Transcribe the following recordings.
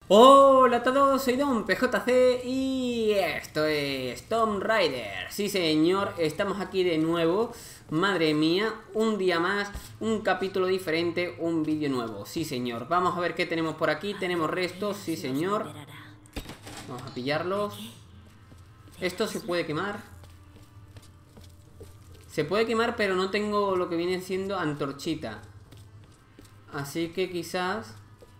Hola a todos, soy Don PJC y esto es Tomb Raider. Sí señor, estamos aquí de nuevo. Madre mía, un día más, un capítulo diferente, un vídeo nuevo. Sí señor, vamos a ver qué tenemos por aquí. Tenemos restos, sí señor. Vamos a pillarlos. Esto se puede quemar. Se puede quemar, pero no tengo lo que viene siendo antorchita. Así que quizás...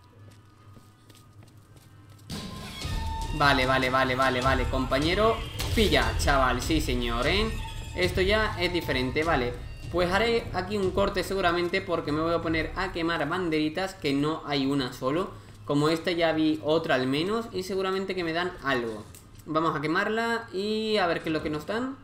Vale, compañero. Pilla, chaval, sí señor, Esto ya es diferente, vale. Pues haré aquí un corte seguramente porque me voy a poner a quemar banderitas, que no hay una solo. Como esta ya vi otra al menos y seguramente que me dan algo. Vamos a quemarla y a ver qué es lo que nos dan.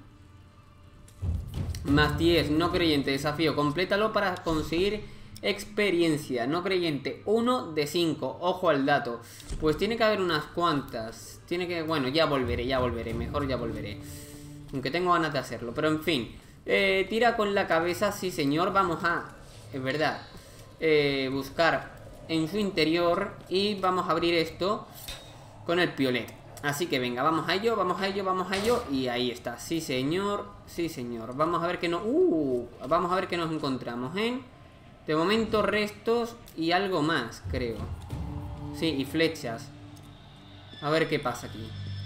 Más 10, no creyente, desafío, complétalo para conseguir experiencia. No creyente, 1 de 5, ojo al dato. Pues tiene que haber unas cuantas. Tiene que, bueno, ya volveré, mejor ya volveré. Aunque tengo ganas de hacerlo, pero en fin. Tira con la cabeza, sí señor. Vamos a, es verdad, buscar en su interior y vamos a abrir esto con el piolet. Así que venga, vamos a ello, vamos a ello, vamos a ello. Y ahí está, sí señor, sí señor. Vamos a ver qué no... vamos a ver qué nos encontramos, De momento restos y algo más, creo. Sí, y flechas. A ver qué pasa aquí.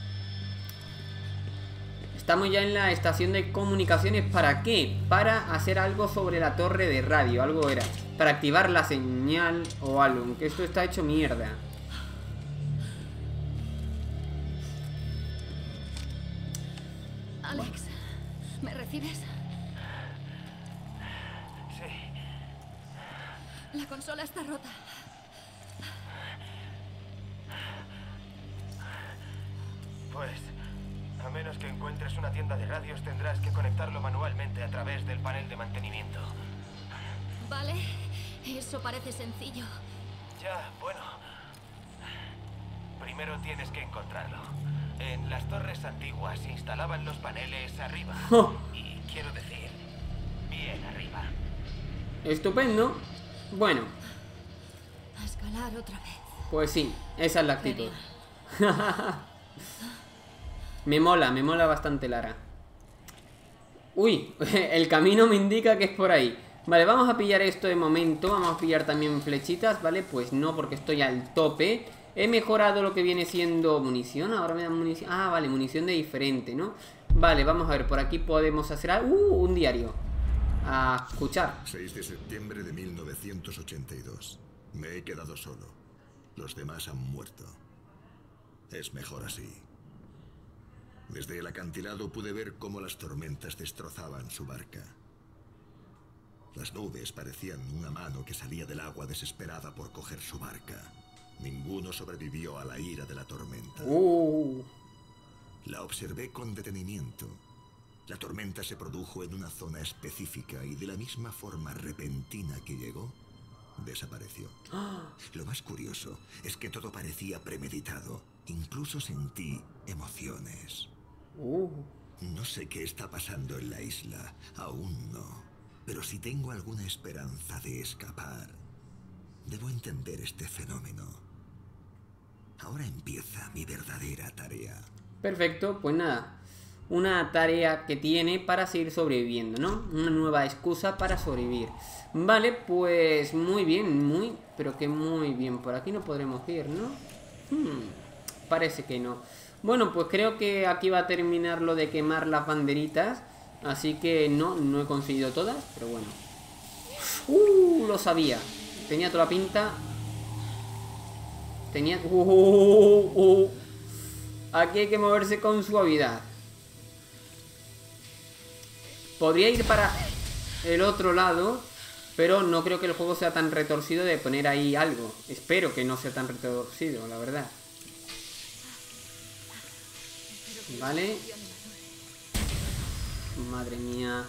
Estamos ya en la estación de comunicaciones. ¿Para qué? Para hacer algo sobre la torre de radio, algo era. Para activar la señal o algo, aunque esto está hecho mierda. Alex, ¿me recibes? Sí. La consola está rota. Pues, a menos que encuentres una tienda de radios, tendrás que conectarlo manualmente a través del panel de mantenimiento. Vale, eso parece sencillo. Ya, bueno. Primero tienes que encontrarlo. En las torres antiguas se instalaban los paneles arriba. Y quiero decir, bien arriba. Estupendo. Bueno, A escalar otra vez. pues sí, esa es la actitud. Me mola bastante Lara. Uy, el camino me indica que es por ahí. Vale, vamos a pillar esto de momento. Vamos a pillar también flechitas, ¿vale? Pues no, porque estoy al tope. He mejorado lo que viene siendo munición. Ahora me dan munición. Ah, vale, munición de diferente, ¿no? Vale, vamos a ver, por aquí podemos hacer algo. Un diario. A escuchar. 6 de septiembre de 1982. Me he quedado solo. Los demás han muerto. Es mejor así. Desde el acantilado pude ver cómo las tormentas destrozaban su barca. Las nubes parecían una mano que salía del agua desesperada por coger su barca. Ninguno sobrevivió a la ira de la tormenta. La observé con detenimiento. La tormenta se produjo en una zona específica y de la misma forma repentina que llegó, desapareció. Lo más curioso es que todo parecía premeditado. Incluso sentí emociones. No sé qué está pasando en la isla, aún no. Pero si tengo alguna esperanza de escapar, debo entender este fenómeno. Ahora empieza mi verdadera tarea. Perfecto, pues nada. Una tarea que tiene para seguir sobreviviendo, ¿no? Una nueva excusa para sobrevivir. Vale, pues muy bien, pero que muy bien. Por aquí no podremos ir, ¿no? Parece que no. Bueno, pues creo que aquí va a terminar lo de quemar las banderitas. Así que no he conseguido todas, pero bueno. Lo sabía. Tenía toda la pinta. Tenía... Aquí hay que moverse con suavidad. Podría ir para el otro lado, pero no creo que el juego sea tan retorcido de poner ahí algo. Espero que no sea tan retorcido, la verdad. Vale. Madre mía.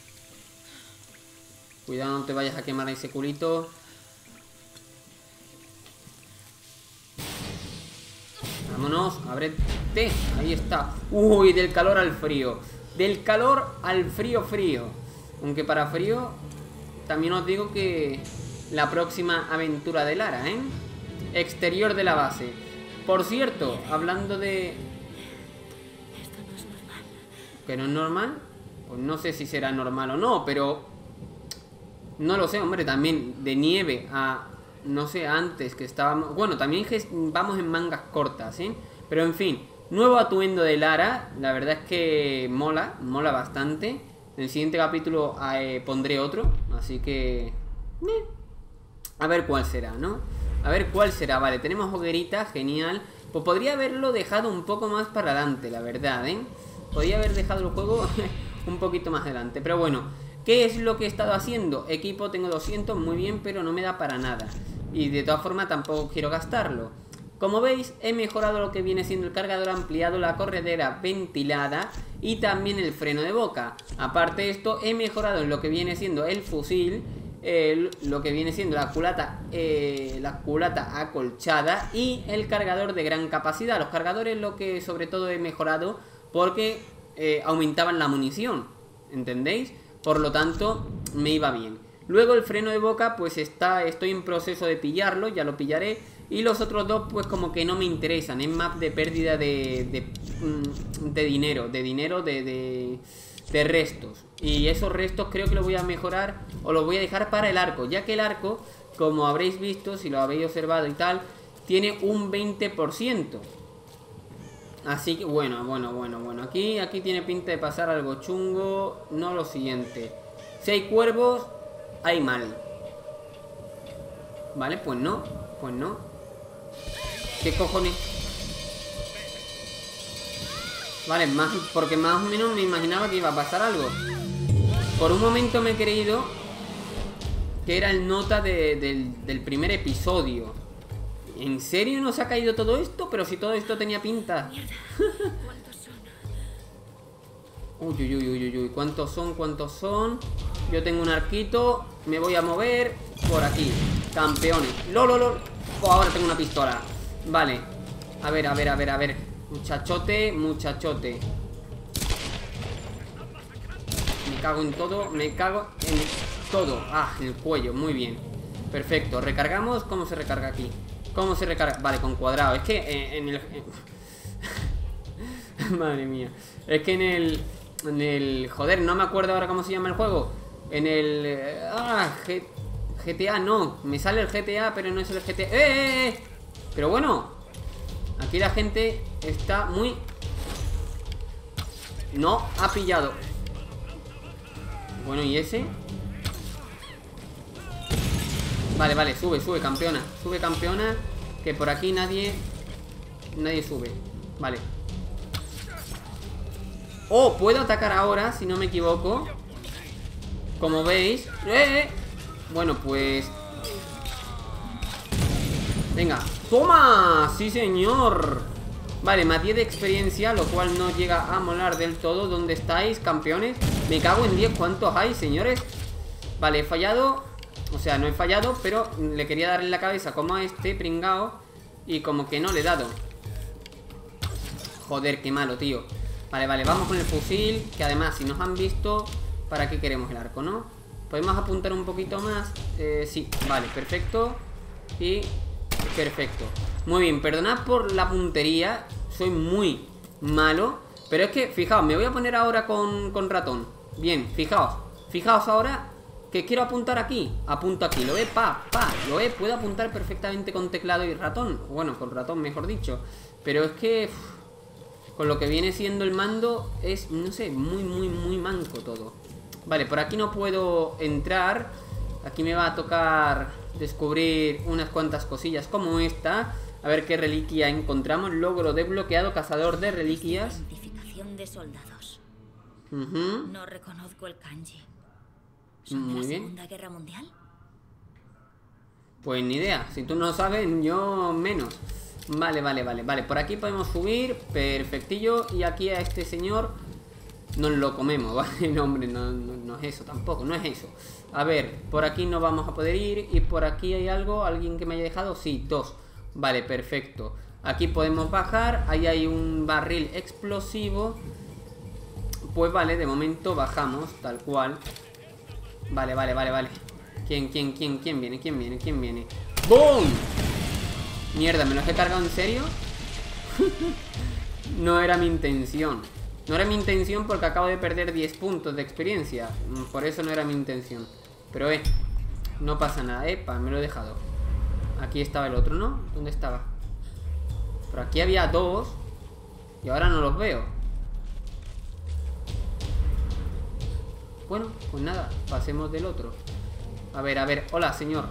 Cuidado, no te vayas a quemar ese culito. Vámonos, ábrete. Ahí está. Uy, del calor al frío. Del calor al frío. Aunque para frío también os digo que la próxima aventura de Lara, Exterior de la base. Por cierto, hablando de... Esto no es normal. ¿Que no es normal? Pues no sé si será normal o no, pero... No lo sé, hombre, también de nieve a... No sé, antes que estábamos... Bueno, también vamos en mangas cortas, ¿eh? Pero en fin, nuevo atuendo de Lara. La verdad es que mola bastante. En el siguiente capítulo pondré otro, así que... A ver cuál será, ¿no? A ver cuál será. Vale, tenemos hoguerita, genial. Pues podría haberlo dejado un poco más para adelante, la verdad, ¿eh? Podría haber dejado el juego un poquito más adelante. Pero bueno, ¿qué es lo que he estado haciendo? Equipo tengo 200, muy bien, pero no me da para nada. Y de todas formas tampoco quiero gastarlo. Como veis, he mejorado lo que viene siendo el cargador ampliado, la corredera ventilada y también el freno de boca. Aparte de esto, he mejorado en lo que viene siendo el fusil, lo que viene siendo la culata acolchada y el cargador de gran capacidad. Los cargadores lo que sobre todo he mejorado porque aumentaban la munición, ¿entendéis? Por lo tanto, me iba bien. Luego el freno de boca, pues estoy en proceso de pillarlo, ya lo pillaré. Y los otros dos, pues como que no me interesan. Es más de pérdida de dinero, de restos. Y esos restos creo que los voy a mejorar o los voy a dejar para el arco, ya que el arco, como habréis visto, si lo habéis observado y tal, tiene un 20%. Así que bueno. Aquí tiene pinta de pasar algo chungo. No lo siguiente. Si hay cuervos, hay mal. Vale, pues no. ¿Qué cojones? Vale, porque más o menos me imaginaba que iba a pasar algo. Por un momento me he creído que era el nota del primer episodio. ¿En serio nos ha caído todo esto? Pero si todo esto tenía pinta. ¿Cuántos son? Uy, ¿cuántos son? Yo tengo un arquito. Me voy a mover por aquí. Campeones. ¡Lol! Oh, ahora tengo una pistola. Vale. A ver. Muchachote. Me cago en todo. Ah, en el cuello. Muy bien. Perfecto. Recargamos. ¿Cómo se recarga aquí? ¿Cómo se recarga? Vale, con cuadrado. Es que en el... Madre mía. Es que en el... Joder, no me acuerdo ahora cómo se llama el juego. En el... GTA no. Me sale el GTA, pero no es el GTA. Pero bueno. Aquí la gente está muy... No, ha pillado. Bueno, ¿y ese? Vale, sube, campeona. Sube, campeona. Que por aquí nadie sube. Vale. Oh, puedo atacar ahora, si no me equivoco. Como veis. Bueno, pues... Venga, ¡toma! ¡Sí, señor! Vale, más 10 de experiencia, lo cual no llega a molar del todo. ¿Dónde estáis, campeones? Me cago en 10, ¿cuántos hay, señores? Vale, he fallado. O sea, no he fallado, pero le quería dar en la cabeza como a este pringao. Y como que no le he dado. Joder, qué malo, tío. Vale, vamos con el fusil. Que además, si nos han visto, ¿para qué queremos el arco, no? ¿Podemos apuntar un poquito más? Sí, vale, perfecto. Y... perfecto. Muy bien, perdonad por la puntería. Soy muy malo. Pero es que, fijaos, me voy a poner ahora con ratón. Bien, fijaos ahora que quiero apuntar aquí. Apunto aquí, lo ve, lo ve, puedo apuntar perfectamente con teclado y ratón. Bueno, con ratón mejor dicho. Pero es que con lo que viene siendo el mando es, no sé, muy manco todo. Vale, por aquí no puedo entrar. Aquí me va a tocar descubrir unas cuantas cosillas como esta. A ver qué reliquia encontramos. Logro desbloqueado, cazador de reliquias. Identificación de soldados. Uh-huh. No reconozco el kanji. ¿Son de Muy la bien. Segunda Guerra Mundial? Pues ni idea, si tú no sabes, yo menos. Vale, por aquí podemos subir, perfectillo. Y aquí a este señor nos lo comemos, ¿vale? No, hombre, no es eso tampoco, no es eso. A ver, por aquí no vamos a poder ir. Y por aquí hay algo, alguien que me haya dejado. Sí, 2, vale, perfecto. Aquí podemos bajar, ahí hay un barril explosivo. Pues vale, de momento bajamos, tal cual. Vale. ¿Quién viene? ¿Quién viene? ¡Boom! Mierda, ¿me los he cargado en serio? No era mi intención. No era mi intención porque acabo de perder 10 puntos de experiencia. Por eso no era mi intención. Pero no pasa nada. Epa, me lo he dejado. Aquí estaba el otro, ¿no? ¿Dónde estaba? Por aquí había 2 y ahora no los veo. Bueno, pues nada, pasemos del otro. A ver, hola señor.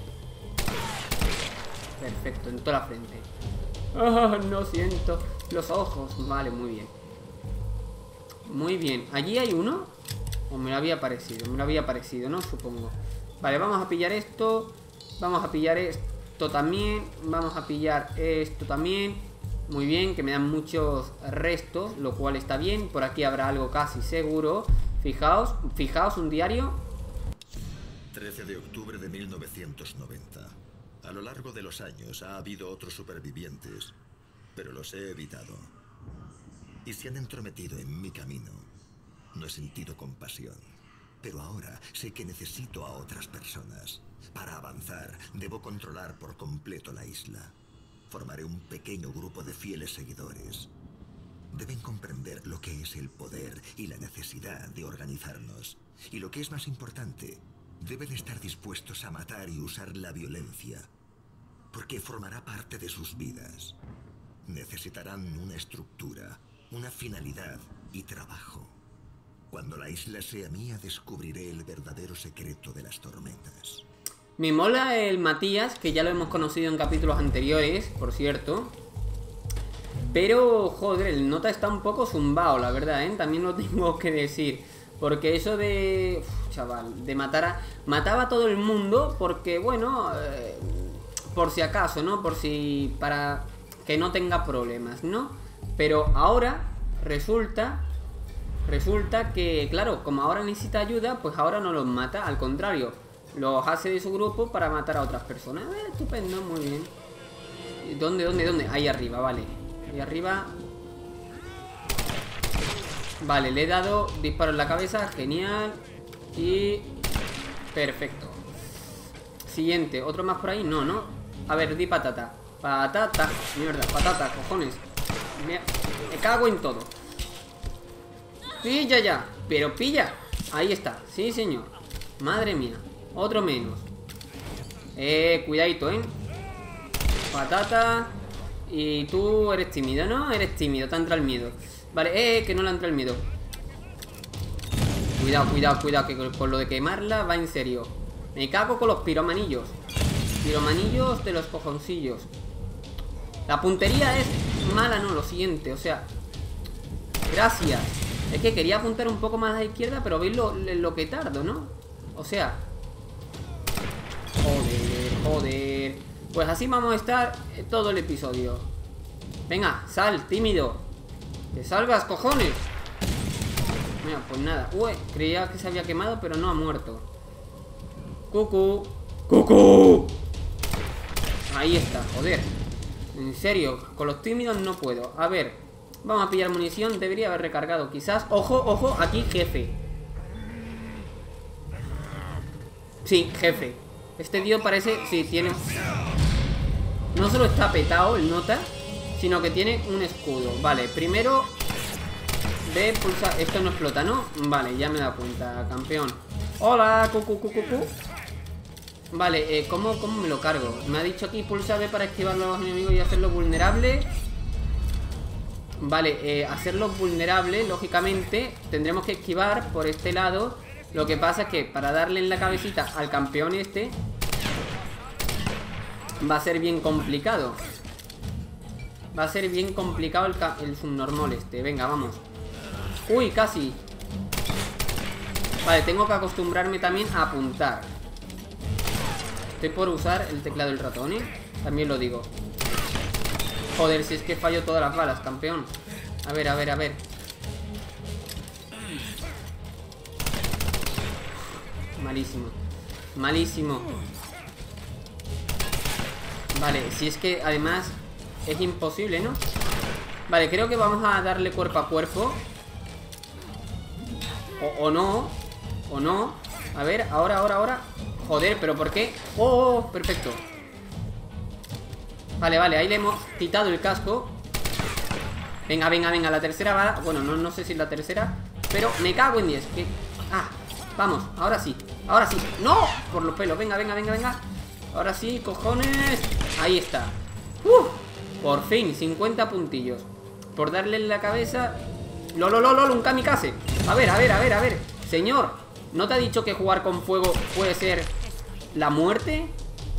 Perfecto, en toda la frente. Ah, no siento los ojos. Vale, muy bien. Muy bien, ¿allí hay uno? O me lo había parecido, ¿no? Supongo. Vale, vamos a pillar esto. Vamos a pillar esto también. Vamos a pillar esto también. Muy bien, que me dan muchos restos, lo cual está bien. Por aquí habrá algo casi seguro. Fijaos, un diario. 13 de octubre de 1990. A lo largo de los años ha habido otros supervivientes, pero los he evitado. Y se han entrometido en mi camino. No he sentido compasión, pero ahora sé que necesito a otras personas. Para avanzar, debo controlar por completo la isla. Formaré un pequeño grupo de fieles seguidores. Deben comprender lo que es el poder y la necesidad de organizarnos. Y lo que es más importante, deben estar dispuestos a matar y usar la violencia, porque formará parte de sus vidas. Necesitarán una estructura, una finalidad y trabajo. Cuando la isla sea mía, descubriré el verdadero secreto de las tormentas. Me mola el Matías, que ya lo hemos conocido en capítulos anteriores, por cierto. Pero, joder, el nota está un poco zumbao, la verdad, ¿eh? También lo tengo que decir. Porque eso de... chaval, de mataba a todo el mundo porque, bueno... por si acaso, ¿no? Por si... para que no tenga problemas, ¿no? Pero ahora resulta que, claro, como ahora necesita ayuda, pues ahora no los mata. Al contrario, los hace de su grupo para matar a otras personas. Estupendo, muy bien. ¿Dónde? Ahí arriba, vale. Ahí arriba. Vale, le he dado disparo en la cabeza, genial. Y... perfecto. Siguiente, ¿otro más por ahí? No, ¿no? A ver, di patata. Patata, mierda, patata, cojones. Me cago en todo. Pilla ya, pero pilla. Ahí está, sí señor. Madre mía, otro menos. Cuidadito, patata. Y tú eres tímido, ¿no? Eres tímido, te entra el miedo. Vale, que no le entra el miedo. Cuidado, que con lo de quemarla va en serio. Me cago con los piromanillos. Piromanillos de los cojoncillos. La puntería es mala, no, lo siguiente, o sea. Gracias. Es que quería apuntar un poco más a la izquierda, pero veis lo que tardo, ¿no? O sea. Joder. Pues así vamos a estar todo el episodio. Venga, sal, tímido. Que salgas, cojones. Mira, pues nada. Creía que se había quemado, pero no ha muerto. ¡Cucú! Ahí está, joder. En serio, con los tímidos no puedo. A ver, vamos a pillar munición. Debería haber recargado, quizás. Ojo, aquí jefe. Sí, jefe. Este tío parece... sí, tiene... no solo está petado el nota, sino que tiene un escudo. Vale, primero de pulsar... esto no explota, ¿no? Vale, ya me he dado cuenta, campeón. Hola, cucú. Vale, ¿cómo me lo cargo? Me ha dicho aquí pulsa B para esquivar a los enemigos y hacerlo vulnerable. Vale, hacerlo vulnerable, lógicamente tendremos que esquivar por este lado. Lo que pasa es que para darle en la cabecita al campeón este va a ser bien complicado. Va a ser bien complicado el subnormal este. Venga, vamos. Uy, casi. Vale, tengo que acostumbrarme también a apuntar. Estoy por usar el teclado del ratón, también lo digo. Joder, si es que fallo todas las balas, campeón. A ver. Malísimo. Vale, si es que además es imposible, ¿no? Vale, creo que vamos a darle cuerpo a cuerpo. O no. A ver, ahora. Joder, ¿pero por qué? Perfecto. Vale, ahí le hemos quitado el casco. Venga, venga, venga, la tercera va. Bueno, no sé si es la tercera, pero me cago en 10. Vamos, ahora sí. Ahora sí. ¡No! Por los pelos, venga, venga, venga, venga. Ahora sí, cojones. Ahí está. Por fin, 50 puntillos. Por darle en la cabeza. ¡Lol! Un kamikaze. A ver. Señor, ¿no te ha dicho que jugar con fuego puede ser la muerte?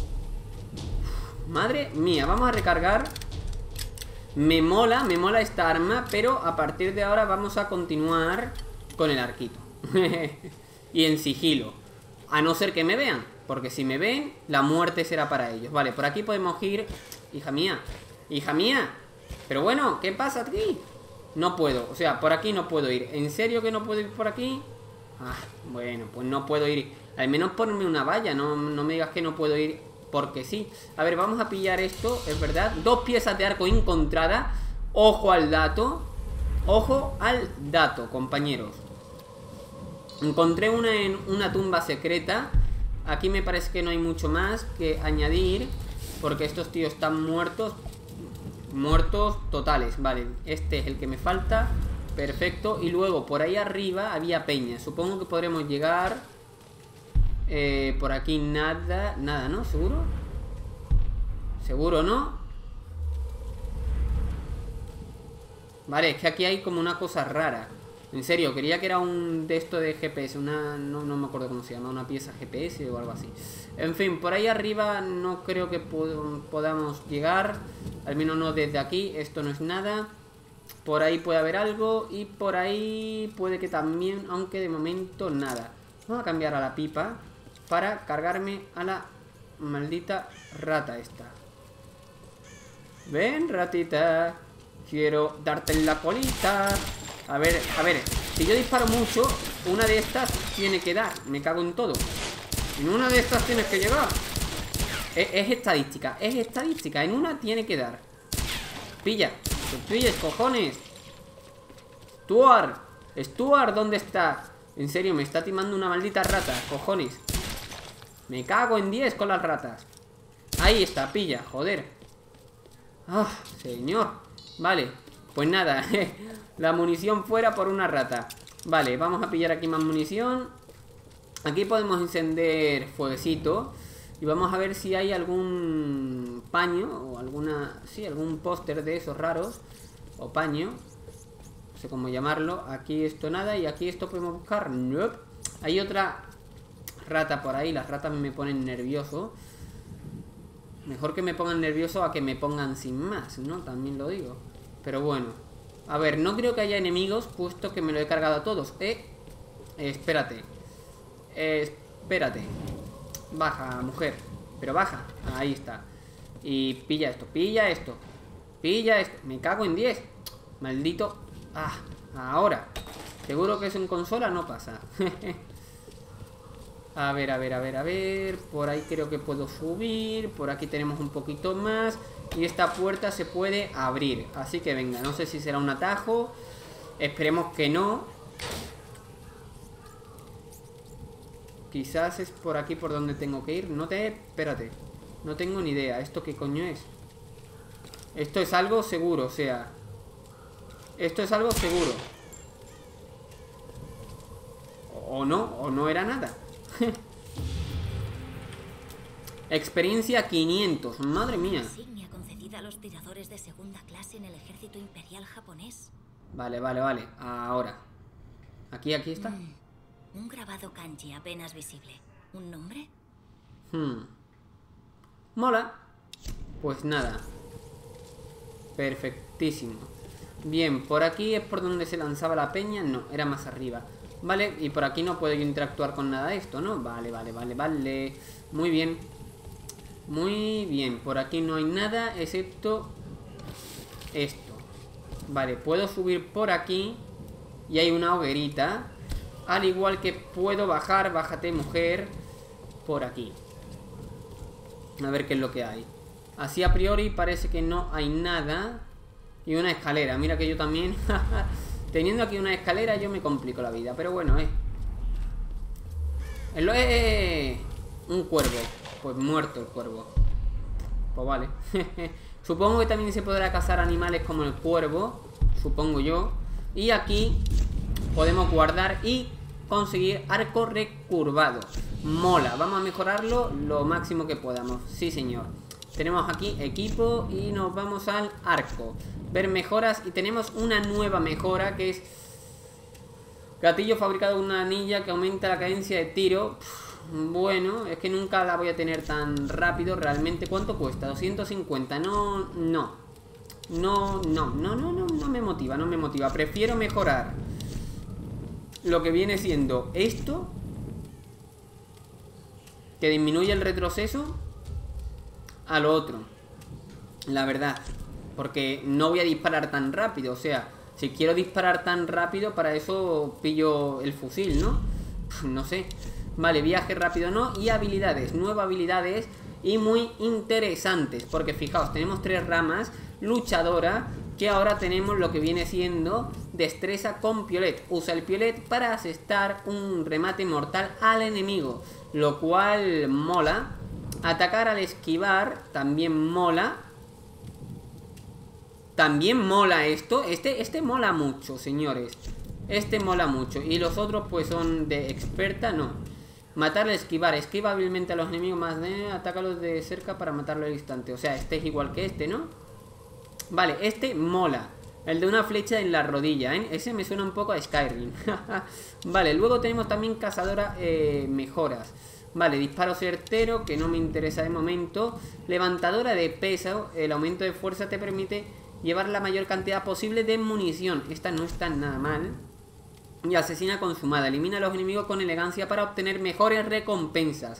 Madre mía, vamos a recargar. Me mola esta arma, pero a partir de ahora vamos a continuar con el arquito. Y en sigilo. A no ser que me vean, porque si me ven, la muerte será para ellos. Vale, por aquí podemos ir. Hija mía. Pero bueno, ¿qué pasa aquí? No puedo, o sea, por aquí no puedo ir. ¿En serio que no puedo ir por aquí? Bueno, pues no puedo ir. Al menos ponme una valla, no me digas que no puedo ir porque sí. A ver, vamos a pillar esto, es verdad. 2 piezas de arco encontradas. Ojo al dato. Ojo al dato, compañeros. Encontré una en una tumba secreta. Aquí me parece que no hay mucho más que añadir, porque estos tíos están muertos. Muertos totales, vale. Este es el que me falta. Perfecto, y luego por ahí arriba había peña. Supongo que podremos llegar. Por aquí nada, ¿no? ¿Seguro? ¿Seguro, no? Vale, es que aquí hay como una cosa rara. En serio, creía que era un de esto de GPS. No me acuerdo cómo se llama. Una pieza GPS o algo así. En fin, por ahí arriba no creo que podamos llegar. Al menos no desde aquí. Esto no es nada. Por ahí puede haber algo. Y por ahí puede que también. Aunque de momento nada. Vamos a cambiar a la pipa para cargarme a la maldita rata esta. Ven, ratita. Quiero darte en la colita. A ver, si yo disparo mucho, una de estas tiene que dar. Me cago en todo. En una de estas tienes que llegar. Es estadística, en una tiene que dar. Pilla, que pilles, cojones. Stuart, ¿dónde está? En serio, me está timando una maldita rata, cojones. Me cago en 10 con las ratas. Ahí está, pilla, joder. Señor. Vale, pues nada. La munición fuera por una rata. Vale, vamos a pillar aquí más munición. Aquí podemos encender fueguecito. Y vamos a ver si hay algún paño o alguna... Sí, algún póster de esos raros. O paño. No sé cómo llamarlo. Aquí esto nada. Y aquí esto podemos buscar. Nope. Hay otra rata por ahí. Las ratas me ponen nervioso. Mejor que me pongan nervioso a que me pongan sin más, ¿no? También lo digo. Pero bueno. A ver, no creo que haya enemigos, puesto que me lo he cargado a todos. Espérate. Espérate. Baja, mujer. Pero baja. Ahí está. Y pilla esto, pilla esto. Pilla esto. Me cago en 10. Maldito. Ahora. Seguro que es en consola, no pasa. A ver. Por ahí creo que puedo subir. Por aquí tenemos un poquito más. Y esta puerta se puede abrir. Así que venga, no sé si será un atajo. Esperemos que no. Quizás es por aquí por donde tengo que ir. Espérate. No tengo ni idea. ¿Esto qué coño es? Esto es algo seguro, o sea. Esto es algo seguro. O no era nada. Experiencia 500. Madre mía. Insignia concedida a los tiradores de segunda clase en el ejército imperial japonés. Vale. Ahora. Aquí está. Un grabado kanji apenas visible. ¿Un nombre? Mola. Pues nada. Perfectísimo. Bien, por aquí es por donde se lanzaba la peña. No, era más arriba. Vale, y por aquí no puedo yo interactuar con nada de esto, ¿no? Vale. Muy bien. Muy bien, por aquí no hay nada excepto esto. Vale, puedo subir por aquí. Y hay una hoguerita. Al igual que puedo bajar, bájate mujer, por aquí. A ver qué es lo que hay. Así a priori parece que no hay nada. Y una escalera, mira que yo también. Teniendo aquí una escalera yo me complico la vida. Pero bueno, un cuervo. Pues muerto el cuervo. Pues vale. Supongo que también se podrá cazar animales como el cuervo. supongo yo. Y aquí podemos guardar y conseguir arco recurvado. Mola, vamos a mejorarlo lo máximo que podamos. Sí, señor. Tenemos aquí equipo y nos vamos al arco. Ver mejoras y tenemos una nueva mejora que es gatillo fabricado con una anilla que aumenta la cadencia de tiro. Bueno, es que nunca la voy a tener tan rápido realmente. ¿Cuánto cuesta? 250. No me motiva, no me motiva. Prefiero mejorar lo que viene siendo esto, que disminuye el retroceso, a lo otro, la verdad. Porque no voy a disparar tan rápido. O sea, si quiero disparar tan rápido, para eso pillo el fusil, ¿no? No sé. Vale, viaje rápido no. Y habilidades, nuevas habilidades y muy interesantes. Porque fijaos, tenemos 3 ramas. Luchadora, que ahora tenemos lo que viene siendo destreza con piolet. Usa el piolet para asestar un remate mortal al enemigo, lo cual mola. Atacar al esquivar también mola. También mola esto. Este mola mucho, señores. Este mola mucho. Y los otros pues son de experta, no. Matar al esquivar. Esquiva hábilmente a los enemigos más de... Atácalos de cerca para matarlo al instante. O sea, este es igual que este, ¿no? Vale, este mola. El de una flecha en la rodilla, ¿eh? Ese me suena un poco a Skyrim. Vale, luego tenemos también cazadora mejoras. Vale, disparo certero, que no me interesa de momento. Levantadora de peso. El aumento de fuerza te permite llevar la mayor cantidad posible de munición. Esta no está nada mal. Y asesina consumada. Elimina a los enemigos con elegancia para obtener mejores recompensas.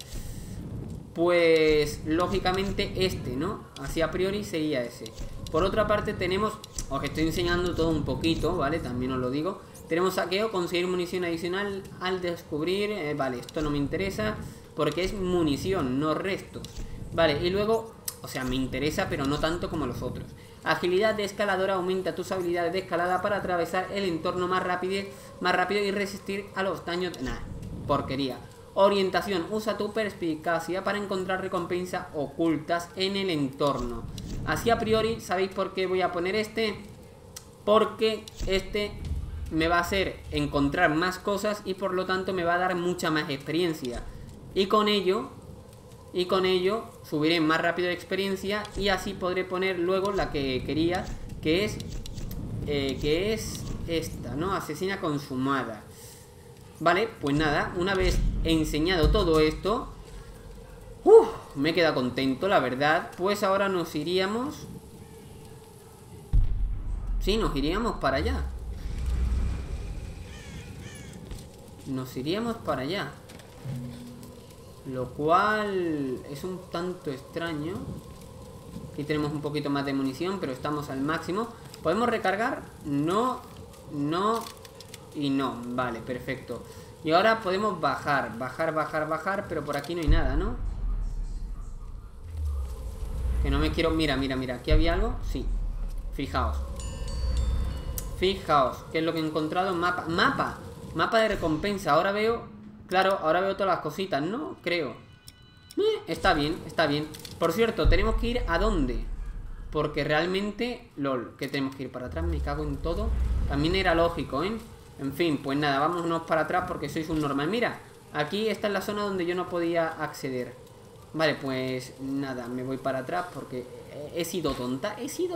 Pues lógicamente este, ¿no? Así a priori sería ese. Por otra parte tenemos... Os estoy enseñando todo un poquito, ¿vale? También os lo digo. Tenemos saqueo, conseguir munición adicional al descubrir... vale, esto no me interesa porque es munición, no restos. Vale, y luego... O sea, me interesa, pero no tanto como los otros. Agilidad de escaladora, aumenta tus habilidades de escalada para atravesar el entorno más rápido y resistir a los daños... Nah, porquería. Orientación, usa tu perspicacia para encontrar recompensas ocultas en el entorno. Así a priori, ¿sabéis por qué voy a poner este? Porque este me va a hacer encontrar más cosas y por lo tanto me va a dar mucha más experiencia. Y con ello subiré más rápido de experiencia y así podré poner luego la que quería, que es esta, ¿no? Asesina consumada. Vale, pues nada, una vez enseñado todo esto, me queda contento, la verdad. Pues ahora nos iríamos... Sí, nos iríamos para allá. Nos iríamos para allá. Lo cual es un tanto extraño. Aquí tenemos un poquito más de munición, pero estamos al máximo. ¿Podemos recargar? No, no y no. Vale, perfecto. Y ahora podemos bajar, pero por aquí no hay nada, ¿no? Que no me quiero... Mira, ¿aquí había algo? Sí. Fijaos. Fijaos, ¿qué es lo que he encontrado? Mapa de recompensa. Ahora veo... Claro, ahora veo todas las cositas, ¿no? Creo. Está bien, está bien. Por cierto, tenemos que ir ¿a dónde? Porque realmente... LOL, que tenemos que ir para atrás, me cago en todo. También era lógico, ¿eh? En fin, pues nada, vámonos para atrás porque sois un normal. Mira, aquí esta es la zona donde yo no podía acceder. Vale, pues nada, me voy para atrás porque he sido tonta,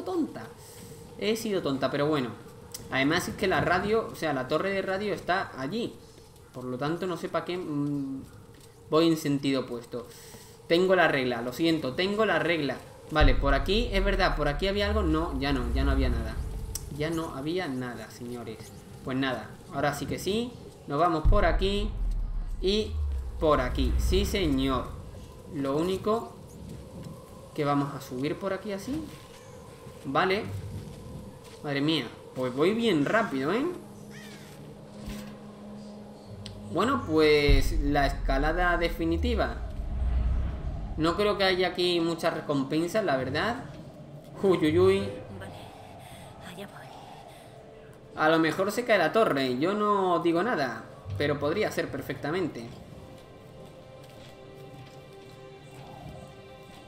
pero bueno. Además es que la radio, o sea, la torre de radio está allí. Por lo tanto, no sé para qué voy en sentido opuesto. Tengo la regla, lo siento, tengo la regla. Vale, por aquí, es verdad, por aquí había algo. No había nada. Ya no había nada, señores. Pues nada, ahora sí que sí. Nos vamos por aquí y por aquí. Sí, señor. Lo único que vamos a subir por aquí así. Vale. Madre mía, pues voy bien rápido, ¿eh? Bueno, pues la escalada definitiva. No creo que haya aquí muchas recompensas, la verdad. Uy. Vale, allá voy. A lo mejor se cae la torre. Yo no digo nada, pero podría ser perfectamente.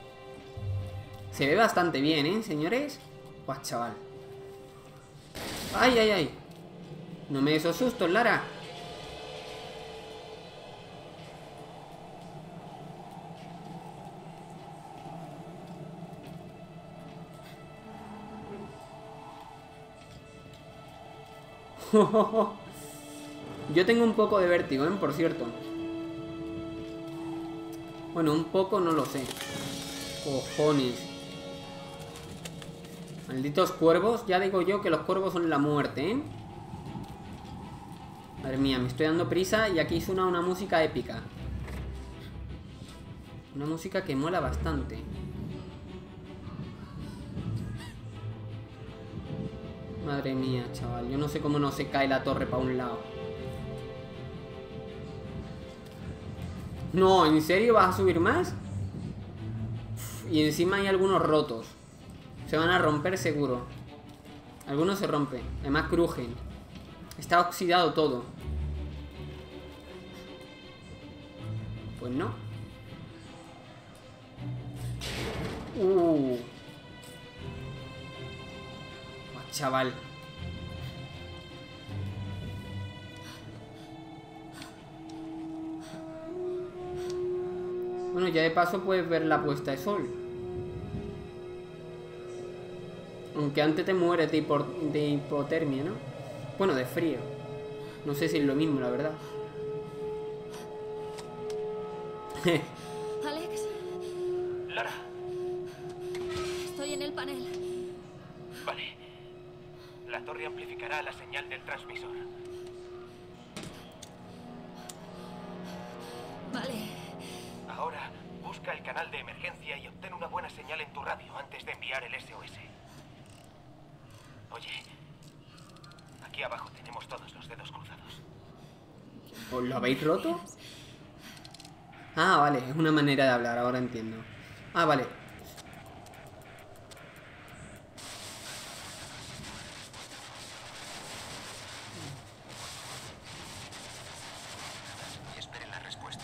Se ve bastante bien, ¿eh, señores? Guau, chaval. ¡Ay, ay, ay! No me des esos sustos, Lara. Yo tengo un poco de vértigo, ¿eh? Por cierto. Bueno, un poco no lo sé. Cojones. Malditos cuervos. Ya digo yo que los cuervos son la muerte, ¿eh? Madre mía, me estoy dando prisa y aquí suena una música épica. Una música que mola bastante. Madre mía, chaval. Yo no sé cómo no se cae la torre para un lado. No, ¿en serio vas a subir más? Y encima hay algunos rotos. Se van a romper seguro. Algunos se rompen. Además crujen. Está oxidado todo. Pues no. Oh, chaval. Bueno, ya de paso puedes ver la puesta de sol. Aunque antes te mueres de hipotermia, ¿no? Bueno, de frío. No sé si es lo mismo, la verdad. Alex, Lara. estoy en el panel. Vale. La torre amplificará la señal del transmisor. Vale. Ahora, busca el canal de emergencia y obtén una buena señal en tu radio antes de enviar el SOS. Oye, aquí abajo tenemos todos los dedos cruzados. ¿Os lo habéis roto? Ah, vale, es una manera de hablar, ahora entiendo. Ah, vale. Y esperen la respuesta.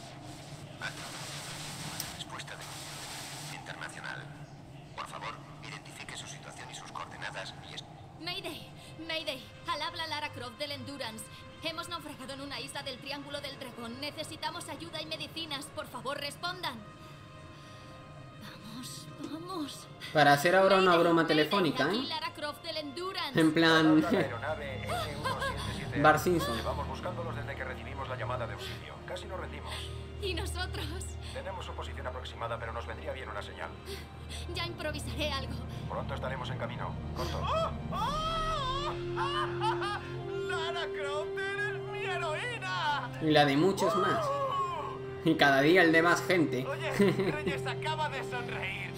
Respuesta de internacional. Por favor, identifique su situación y sus coordenadas y Mayday, Mayday. Al habla Lara Croft del Endurance. Hemos naufragado en una isla del Triángulo del Dragón. Necesitamos ayuda y medicinas. Por favor, respondan. Vamos, vamos. Para hacer ahora una Mayday, broma Mayday, telefónica, aquí ¿eh? Lara Croft del Endurance. En plan... La aeronave S177. Bart Simpson. Llevamos buscándolos desde que recibimos la llamada de auxilio. Casi nos rendimos. ¿Y nosotros? Tenemos su posición aproximada, pero nos vendría bien una señal. Ya improvisaré algo. Pronto estaremos en camino. Corto. ¡Lara Croft, eres mi heroína! Y la de muchos más. Y cada día el de más gente. Oye, Reyes acaba de sonreír.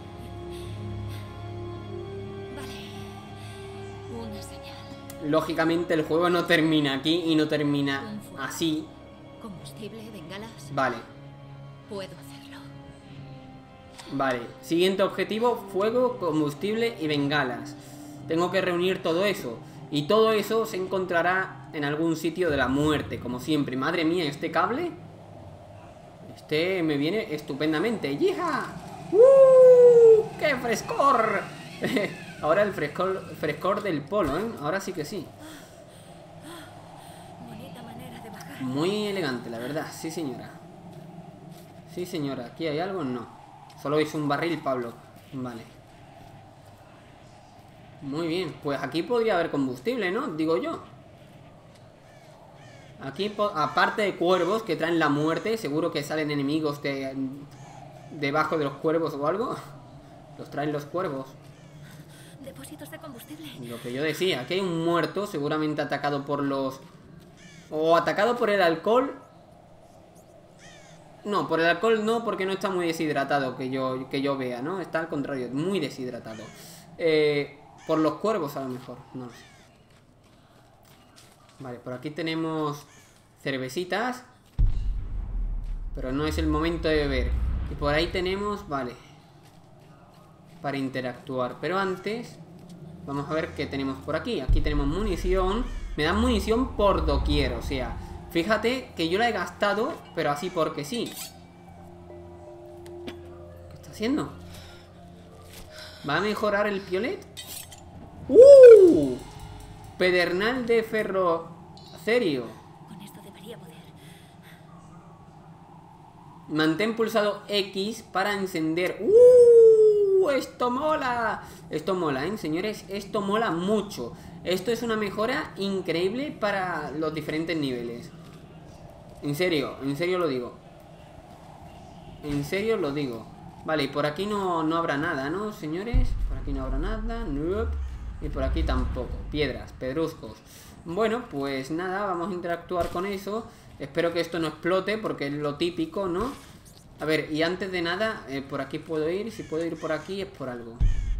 Vale. Una señal. Lógicamente el juego no termina aquí y no termina Un fuego. así. Combustible, bengalas. Vale, Puedo hacerlo. vale. Siguiente objetivo, fuego, combustible y bengalas. Tengo que reunir todo eso. Y todo eso se encontrará en algún sitio de la muerte, como siempre. Madre mía, este cable... Este me viene estupendamente. ¡Yija! ¡Qué frescor! Ahora el frescor del polo, ¿eh? Ahora sí que sí. Bonita manera de bajar. Muy elegante, la verdad. Sí, señora. Sí, señora. ¿Aquí hay algo? No. Solo hizo un barril, Pablo. Vale. Muy bien. Pues aquí podría haber combustible, ¿no? Digo yo. Aquí, aparte de cuervos que traen la muerte, seguro que salen enemigos debajo de los cuervos o algo. Los traen los cuervos. Depósitos de combustible. Lo que yo decía, aquí hay un muerto, seguramente atacado por los... O atacado por el alcohol. No, por el alcohol no, porque no está muy deshidratado, que yo vea, ¿no? Está al contrario, muy deshidratado. Por los cuervos a lo mejor, no lo sé. Vale, por aquí tenemos cervecitas. Pero no es el momento de beber. Y por ahí tenemos, vale, para interactuar. Pero antes, vamos a ver qué tenemos por aquí. Aquí tenemos munición. Me dan munición por doquier, o sea, fíjate que yo la he gastado, pero así porque sí. ¿Qué está haciendo? ¿Va a mejorar el piolet? Pedernal de ferrocerio. Con esto debería poder. Mantén pulsado X para encender. Esto mola. Esto mola, señores. Esto mola mucho. Esto es una mejora increíble para los diferentes niveles. En serio lo digo. En serio lo digo. Vale, y por aquí no habrá nada, ¿no, señores? Por aquí no habrá nada. Nope. Y por aquí tampoco. Piedras, pedruscos. Bueno, pues nada, vamos a interactuar con eso. Espero que esto no explote porque es lo típico, ¿no? A ver, y antes de nada, por aquí puedo ir. Si puedo ir por aquí es por algo.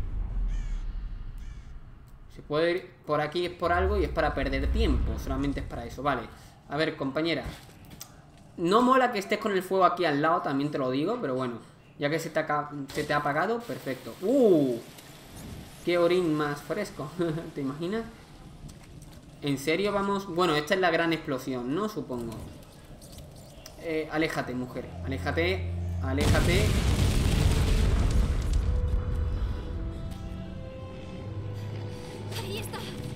Si puedo ir por aquí es por algo y es para perder tiempo. Solamente es para eso, vale. A ver, compañera. No mola que estés con el fuego aquí al lado, también te lo digo, pero bueno. Ya que se te ha apagado, perfecto. ¡Qué orín más fresco! ¿Te imaginas? ¿En serio vamos? Bueno, esta es la gran explosión, ¿no? Supongo. Aléjate, mujer. Aléjate. Aléjate. Ahí está.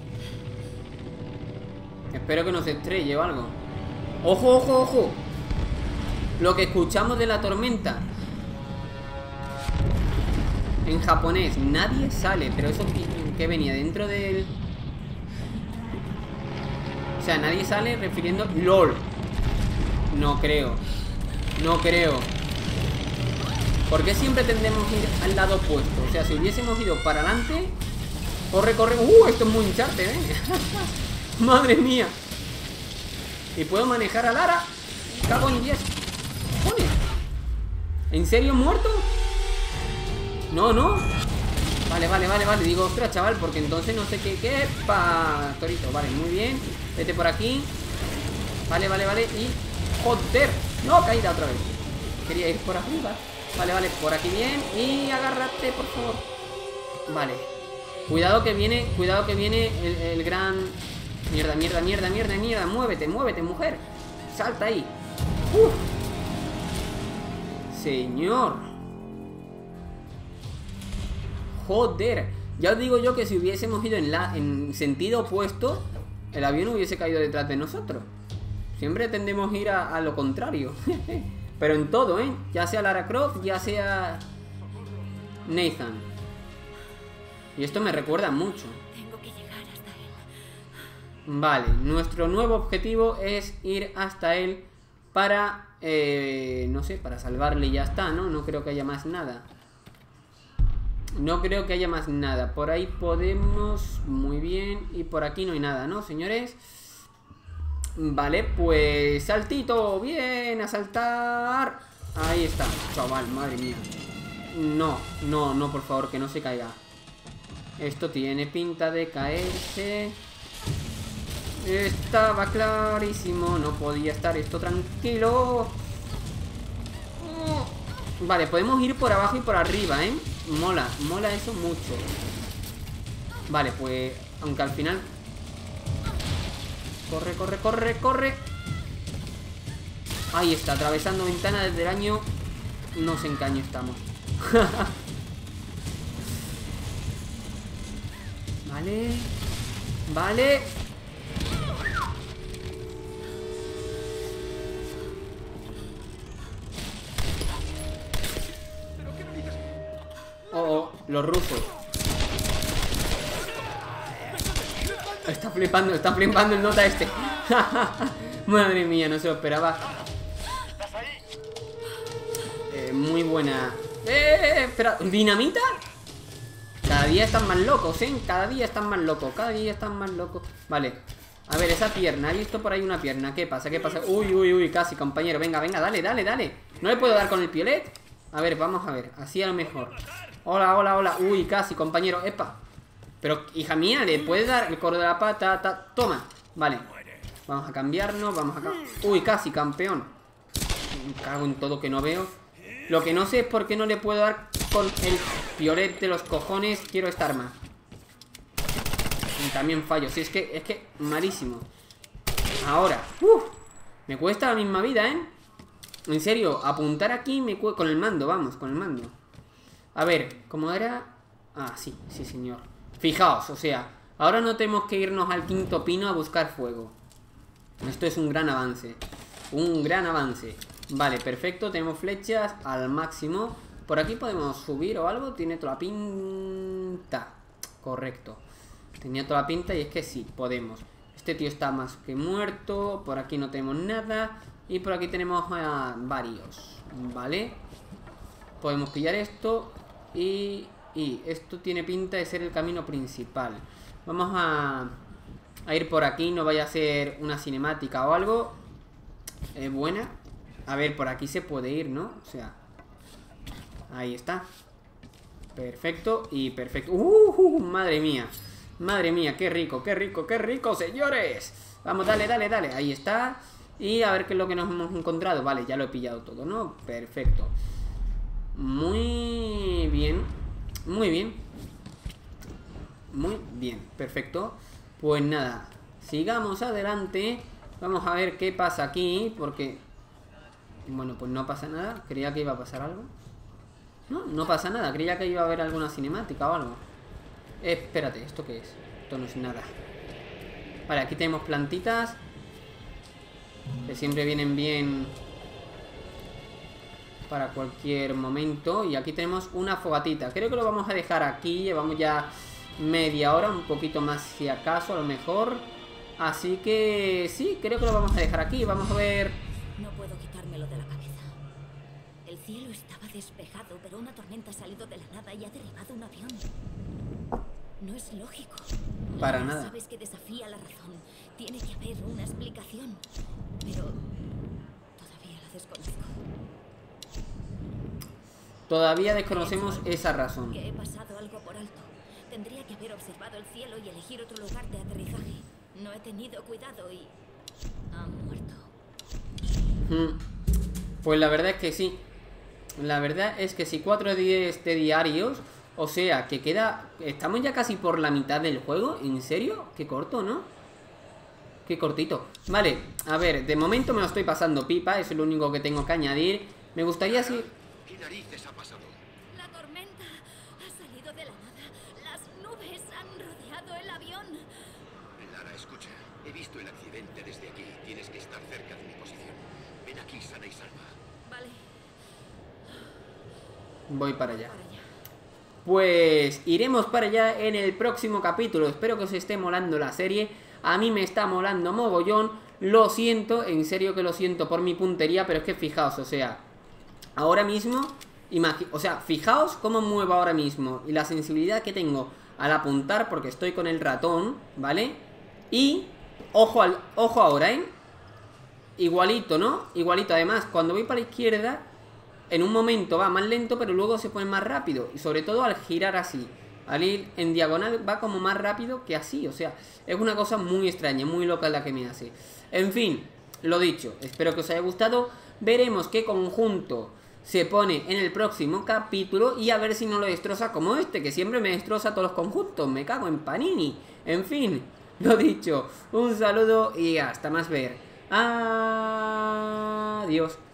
Espero que no se estrelle o algo. ¡Ojo, ojo, ojo! Lo que escuchamos de la tormenta. En japonés, nadie sale. Pero eso que venía dentro del... O sea, nadie sale refiriendo... ¡LOL! No creo. No creo. ¿Por qué siempre tendemos a ir al lado opuesto? O sea, si hubiésemos ido para adelante... Corre, corre. Esto es muy hincharte, Madre mía. ¿Y puedo manejar a Lara? Cago en 10. ¡Joder! ¿En serio muerto? No, no. Vale, vale, vale, vale. Digo, ostras, chaval, porque entonces no sé qué. ¿Qué? Torito, vale, muy bien. Vete por aquí. Vale, vale, vale. Y... ¡joder! No, caída otra vez. Quería ir por arriba. Vale, vale, por aquí bien. Y agárrate, por favor. Vale. Cuidado que viene el gran... Mierda, mierda, mierda, mierda, mierda. Muévete, muévete, mujer. Salta ahí. Señor. Joder. Ya os digo yo que si hubiésemos ido en sentido opuesto, el avión hubiese caído detrás de nosotros. Siempre tendemos a ir a lo contrario. Pero en todo, ya sea Lara Croft, ya sea Nathan. Y esto me recuerda mucho. Tengo que llegar hasta él. Vale, nuestro nuevo objetivo es ir hasta él para... no sé, para salvarle y ya está, ¿no? No creo que haya más nada. No creo que haya más nada. Por ahí podemos... Muy bien. Y por aquí no hay nada, ¿no, señores? Vale, pues... Saltito, bien, a saltar. Ahí está, chaval, madre mía. No, no, no, por favor, que no se caiga. Esto tiene pinta de caerse. Estaba clarísimo. No podía estar esto tranquilo. Vale, podemos ir por abajo y por arriba, Mola, mola eso mucho. Vale, pues... Aunque al final... Corre, corre, corre, corre. Ahí está, atravesando ventana desde el año... No sé en qué año estamos. Vale. Vale. Los rusos. Está flipando el nota este. Madre mía, no se lo esperaba. Muy buena. Espera, ¿dinamita? Cada día están más locos, Cada día están más locos, cada día están más locos. Vale, a ver, esa pierna. He visto por ahí una pierna, ¿qué pasa? ¿Qué pasa? Uy, uy, uy, casi, compañero. Venga, venga, dale, dale, dale. ¿No le puedo dar con el piolet? A ver, vamos a ver, así a lo mejor. Hola, hola, hola. Uy, casi, compañero, epa. Pero, hija mía, ¿le puedes dar el coro de la pata? Toma, vale. Vamos a cambiarnos, vamos acá. Uy, casi, campeón. Me cago en todo que no veo. Lo que no sé es por qué no le puedo dar con el piolet de los cojones. Quiero esta arma. Y también fallo. Sí, es que malísimo. Ahora. Me cuesta la misma vida, En serio, apuntar aquí me cuesta. Con el mando, vamos, con el mando. A ver, ¿cómo era? Ah, sí, sí, señor. Fijaos, o sea, Ahora no tenemos que irnos al quinto pino a buscar fuego. Esto es un gran avance. Un gran avance. Vale, perfecto, tenemos flechas al máximo. Por aquí podemos subir o algo. Tiene toda la pinta. Correcto. Tenía toda la pinta y es que sí, podemos. Este tío está más que muerto. Por aquí no tenemos nada. Y por aquí tenemos varios. Vale. Podemos pillar esto. Y esto tiene pinta de ser el camino principal. Vamos a ir por aquí. No vaya a ser una cinemática o algo. Buena. A ver, por aquí se puede ir, ¿no? O sea, ahí está. Perfecto y perfecto. Madre mía. Madre mía, qué rico, qué rico, qué rico, señores. Vamos, dale, dale, dale. Ahí está. Y a ver qué es lo que nos hemos encontrado. Vale, ya lo he pillado todo, ¿no? Perfecto. Muy bien. Muy bien. Muy bien, perfecto. Pues nada, sigamos adelante. Vamos a ver qué pasa aquí. Porque, bueno, pues no pasa nada. Creía que iba a pasar algo. No, no pasa nada. Creía que iba a haber alguna cinemática o algo. Espérate, ¿esto qué es? Esto no es nada. Vale, aquí tenemos plantitas que siempre vienen bien para cualquier momento. Y aquí tenemos una fogatita. Creo que lo vamos a dejar aquí. Llevamos ya media hora, un poquito más si acaso, a lo mejor. Así que sí, creo que lo vamos a dejar aquí. Vamos a ver. No puedo quitármelo de la cabeza. El cielo estaba despejado, pero una tormenta ha salido de la nada y ha derribado un avión. No es lógico. Para La nada. Sabes que desafía la razón. Tiene que haber una explicación. Pero todavía la desconozco. Todavía desconocemos esa razón. Que he pasado algo por alto. Tendría que haber observado el cielo y elegir otro lugar de aterrizaje. No he tenido cuidado y ha muerto. Pues la verdad es que sí. La verdad es que si 4 días de diarios. O sea, que queda... Estamos ya casi por la mitad del juego. ¿En serio? Qué corto, ¿no? Qué cortito. Vale, a ver, de momento me lo estoy pasando pipa. Eso es lo único que tengo que añadir. Me gustaría si... ¿Qué narices ha pasado? La tormenta ha salido de la nada. Las nubes han rodeado el avión. Lara, escucha. He visto el accidente desde aquí. Tienes que estar cerca de mi posición. Ven aquí sana y salva. Vale. Voy para allá. Para allá. Pues iremos para allá en el próximo capítulo. Espero que os esté molando la serie. A mí me está molando mogollón. Lo siento, en serio que lo siento por mi puntería. Pero es que fijaos, o sea, ahora mismo, o sea, fijaos cómo muevo ahora mismo. Y la sensibilidad que tengo al apuntar, porque estoy con el ratón, ¿vale? Y, ojo ahora, ¿eh? Igualito, ¿no? Igualito, además, cuando voy para la izquierda, en un momento va más lento, pero luego se pone más rápido. Y sobre todo al girar así. Al ir en diagonal va como más rápido que así. O sea, es una cosa muy extraña, muy loca la que me hace. En fin, lo dicho. Espero que os haya gustado. Veremos qué conjunto se pone en el próximo capítulo. Y a ver si no lo destroza como este, que siempre me destroza todos los conjuntos. Me cago en Panini. En fin, lo dicho. Un saludo y hasta más ver. Adiós.